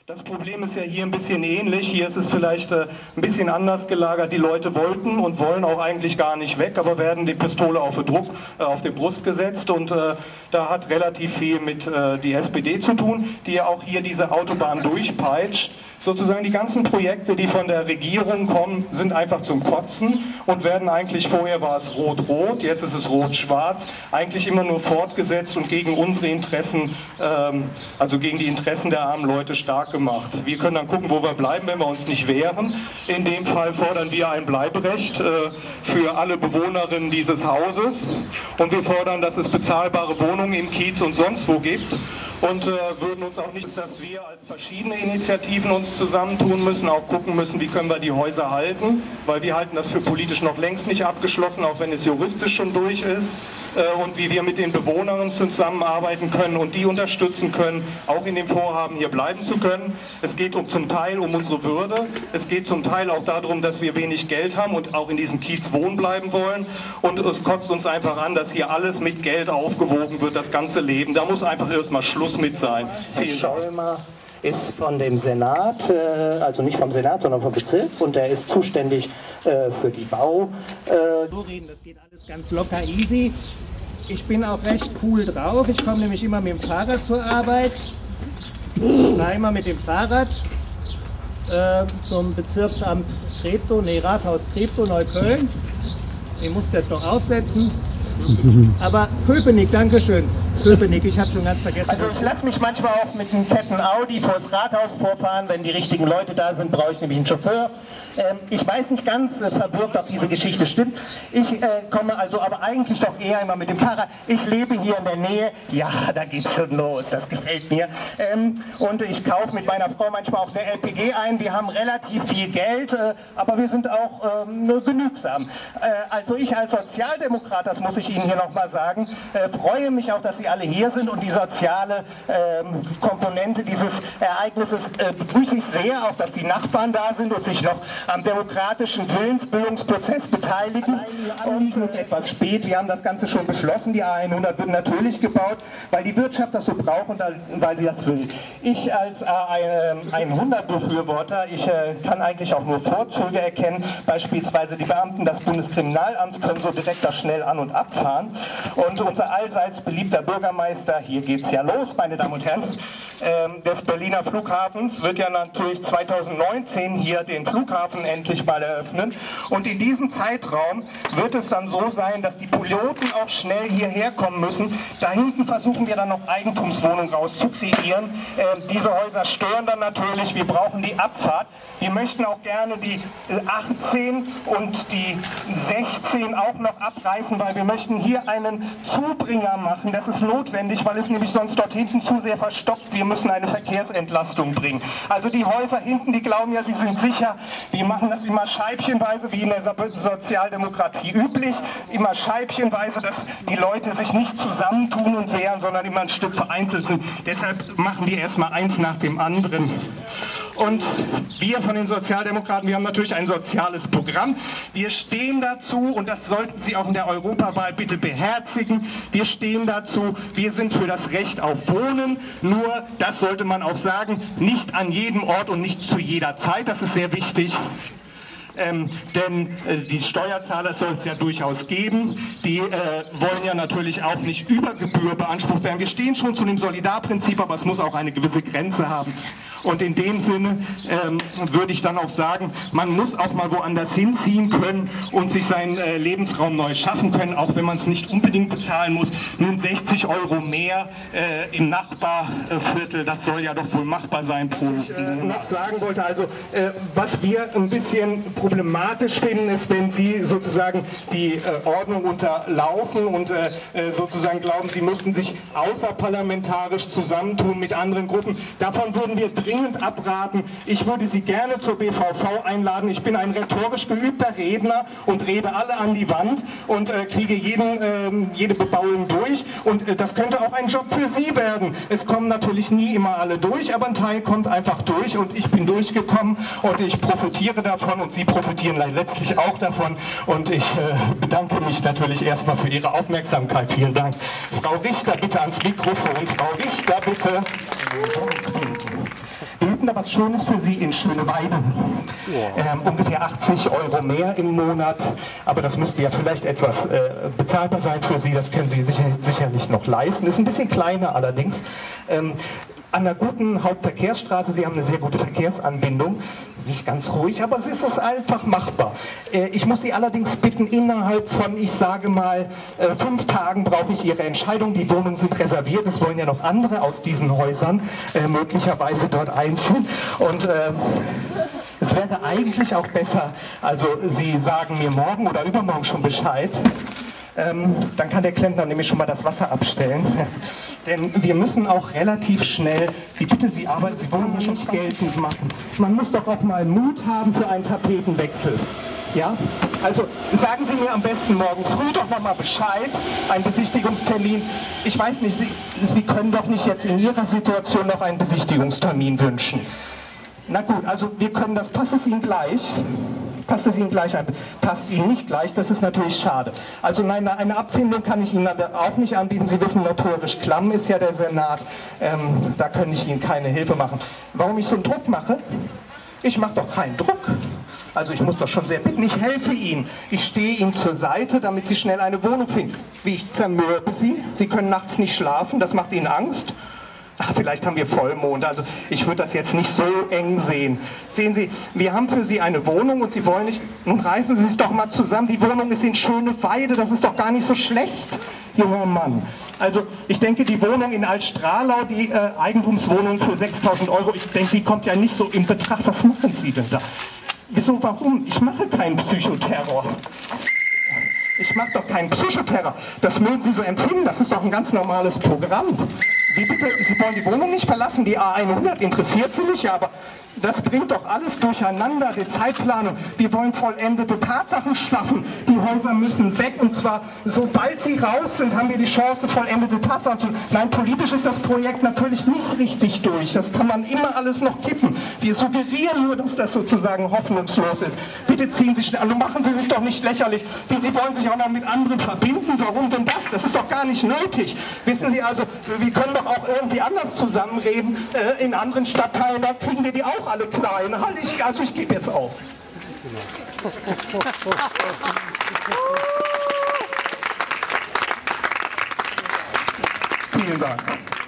Das Problem ist ja hier ein bisschen ähnlich. Hier ist es vielleicht ein bisschen anders gelagert. Die Leute wollten und wollen auch eigentlich gar nicht weg, aber werden die Pistole auf die Brust gesetzt. Und da hat relativ viel mit die SPD zu tun, die ja auch hier diese Autobahn durchpeitscht. Sozusagen die ganzen Projekte, die von der Regierung kommen, sind einfach zum Kotzen und werden eigentlich, vorher war es rot-rot, jetzt ist es rot-schwarz, eigentlich immer nur fortgesetzt und gegen unsere Interessen, also gegen die Interessen der armen Leute stark gemacht. Wir können dann gucken, wo wir bleiben, wenn wir uns nicht wehren. In dem Fall fordern wir ein Bleiberecht für alle Bewohnerinnen dieses Hauses und wir fordern, dass es bezahlbare Wohnungen im Kiez und sonst wo gibt. Und würden uns auch nicht, dass wir als verschiedene Initiativen uns zusammentun müssen, auch gucken müssen, wie können wir die Häuser halten, weil wir halten das für politisch noch längst nicht abgeschlossen, auch wenn es juristisch schon durch ist, und wie wir mit den Bewohnern zusammenarbeiten können und die unterstützen können, auch in dem Vorhaben hier bleiben zu können. Es geht zum Teil um unsere Würde, es geht zum Teil auch darum, dass wir wenig Geld haben und auch in diesem Kiez wohnen bleiben wollen, und es kotzt uns einfach an, dass hier alles mit Geld aufgewogen wird, das ganze Leben. Da muss einfach erstmal Schluss mit sein. Herr Schäumer ist von dem Senat, also nicht vom Senat, sondern vom Bezirk, und er ist zuständig für die Bau. Das geht alles ganz locker easy. Ich bin auch recht cool drauf. Ich komme nämlich immer mit dem Fahrrad zur Arbeit. Ich fahre immer mit dem Fahrrad zum Bezirksamt Treptow, Rathaus Treptow, Neukölln. Ich muss das noch aufsetzen. Aber Köpenick, Dankeschön. Köpenick, ich habe schon ganz vergessen. Also ich lasse mich manchmal auch mit einem fetten Audi vors Rathaus vorfahren. Wenn die richtigen Leute da sind, brauche ich nämlich einen Chauffeur. Ich weiß nicht ganz verbürgt, ob diese Geschichte stimmt. Ich komme also aber eigentlich doch eher immer mit dem Fahrrad. Ich lebe hier in der Nähe. Ja, da geht's schon los. Das gefällt mir. Und ich kaufe mit meiner Frau manchmal auch eine LPG ein. Wir haben relativ viel Geld, aber wir sind auch genügsam. Also ich als Sozialdemokrat, das muss ich Ihnen hier nochmal sagen, freue mich auch, dass Sie alle hier sind, und die soziale Komponente dieses Ereignisses begrüße ich sehr, auch dass die Nachbarn da sind und sich noch am demokratischen Willensbildungsprozess beteiligen. Und es ist etwas spät, wir haben das Ganze schon beschlossen, die A100 wird natürlich gebaut, weil die Wirtschaft das so braucht und weil sie das will. Ich als A100-Befürworter, ich kann eigentlich auch nur Vorzüge erkennen, beispielsweise die Beamten des Bundeskriminalamts können so direkt da schnell an- und abfahren, und unser allseits beliebter Bürgermeister, hier geht es ja los, meine Damen und Herren, des Berliner Flughafens wird ja natürlich 2019 hier den Flughafen endlich mal eröffnen, und in diesem Zeitraum wird es dann so sein, dass die Piloten auch schnell hierher kommen müssen. Da hinten versuchen wir dann noch Eigentumswohnungen rauszukreieren. Diese Häuser stören dann natürlich, wir brauchen die Abfahrt. Wir möchten auch gerne die 18 und die 16 auch noch abreißen, weil wir möchten hier einen Zubringer machen. Das ist notwendig, weil es nämlich sonst dort hinten zu sehr verstopft. Wir müssen eine Verkehrsentlastung bringen. Also die Häuser hinten, die glauben ja, sie sind sicher. Wir machen das immer scheibchenweise, wie in der Sozialdemokratie üblich. Immer scheibchenweise, dass die Leute sich nicht zusammentun und wehren, sondern immer ein Stück vereinzelt sind. Deshalb machen wir erstmal eins nach dem anderen. Und wir von den Sozialdemokraten, wir haben natürlich ein soziales Programm. Wir stehen dazu, und das sollten Sie auch in der Europawahl bitte beherzigen, wir stehen dazu, wir sind für das Recht auf Wohnen, nur, das sollte man auch sagen, nicht an jedem Ort und nicht zu jeder Zeit, das ist sehr wichtig. Denn die Steuerzahler soll es ja durchaus geben, die wollen ja natürlich auch nicht über Gebühr beansprucht werden. Wir stehen schon zu dem Solidarprinzip, aber es muss auch eine gewisse Grenze haben. Und in dem Sinne würde ich dann auch sagen, man muss auch mal woanders hinziehen können und sich seinen Lebensraum neu schaffen können, auch wenn man es nicht unbedingt bezahlen muss. Nun 60 € mehr im Nachbarviertel, das soll ja doch wohl machbar sein pro Monat. Noch sagen wollte, also was wir ein bisschen problematisch finden, ist, wenn Sie sozusagen die Ordnung unterlaufen und sozusagen glauben, Sie müssten sich außerparlamentarisch zusammentun mit anderen Gruppen. Davon würden wir dringend abraten. Ich würde Sie gerne zur BVV einladen. Ich bin ein rhetorisch geübter Redner und rede alle an die Wand und kriege jede Bebauung durch. Und das könnte auch ein Job für Sie werden. Es kommen natürlich nie immer alle durch, aber ein Teil kommt einfach durch, und ich bin durchgekommen und ich profitiere davon und Sie profitieren letztlich auch davon, und ich bedanke mich natürlich erstmal für Ihre Aufmerksamkeit. Vielen Dank. Frau Richter, bitte ans Mikrofon. Frau Richter, bitte. Wir üben aber was Schönes für Sie in Schöneweide. Ungefähr 80 € mehr im Monat, aber das müsste ja vielleicht etwas bezahlbar sein für Sie, das können Sie sicherlich noch leisten. Ist ein bisschen kleiner allerdings. An einer guten Hauptverkehrsstraße, Sie haben eine sehr gute Verkehrsanbindung, nicht ganz ruhig, aber es ist einfach machbar. Ich muss Sie allerdings bitten, innerhalb von, ich sage mal, 5 Tagen brauche ich Ihre Entscheidung. Die Wohnungen sind reserviert, es wollen ja noch andere aus diesen Häusern möglicherweise dort einziehen. Und es wäre eigentlich auch besser, also Sie sagen mir morgen oder übermorgen schon Bescheid. Dann kann der Klempner nämlich schon mal das Wasser abstellen. Denn wir müssen auch relativ schnell, ich bitte Sie, arbeiten, Sie wollen hier nicht geltend machen. Man muss doch auch mal Mut haben für einen Tapetenwechsel. Ja? Also sagen Sie mir am besten morgen früh doch noch mal Bescheid, ein Besichtigungstermin. Ich weiß nicht, Sie können doch nicht jetzt in Ihrer Situation noch einen Besichtigungstermin wünschen. Na gut, also wir können das, passt es Ihnen gleich? Passt es Ihnen gleich an? Passt Ihnen nicht gleich, das ist natürlich schade. Also nein, eine Abfindung kann ich Ihnen auch nicht anbieten. Sie wissen, notorisch klamm ist ja der Senat. Da kann ich Ihnen keine Hilfe machen. Warum ich so einen Druck mache? Ich mache doch keinen Druck. Also ich muss doch schon sehr bitten, ich helfe Ihnen. Ich stehe Ihnen zur Seite, damit Sie schnell eine Wohnung finden. Wie ich zermürbe Sie? Sie können nachts nicht schlafen, das macht Ihnen Angst? Ach, vielleicht haben wir Vollmond, also ich würde das jetzt nicht so eng sehen. Sehen Sie, wir haben für Sie eine Wohnung und Sie wollen nicht, nun reißen Sie sich doch mal zusammen, die Wohnung ist in Schöneweide, das ist doch gar nicht so schlecht, junger Mann. Also ich denke, die Wohnung in Altstrahlau, die Eigentumswohnung für 6.000 €, ich denke, die kommt ja nicht so in Betracht. Was machen Sie denn da? Wieso, warum? Ich mache keinen Psychoterror. Ich mache doch keinen Psychoterror. Das mögen Sie so empfinden, das ist doch ein ganz normales Programm. Wie bitte, Sie wollen die Wohnung nicht verlassen? Die A100 interessiert Sie nicht, ja, aber das bringt doch alles durcheinander, die Zeitplanung. Wir wollen vollendete Tatsachen schaffen. Die Häuser müssen weg und zwar, sobald sie raus sind, haben wir die Chance, vollendete Tatsachen zu schaffen. Nein, politisch ist das Projekt natürlich nicht richtig durch. Das kann man immer alles noch kippen. Wir suggerieren nur, dass das sozusagen hoffnungslos ist. Bitte ziehen Sie schnell, also machen Sie sich doch nicht lächerlich. Wie, Sie wollen sich auch noch mit anderen verbinden? Warum denn das? Das ist doch gar nicht nötig. Wissen Sie also, wir können doch auch irgendwie anders zusammenreden. In anderen Stadtteilen, da kriegen wir die auch alle klein. Also ich gebe jetzt auf. Vielen Dank.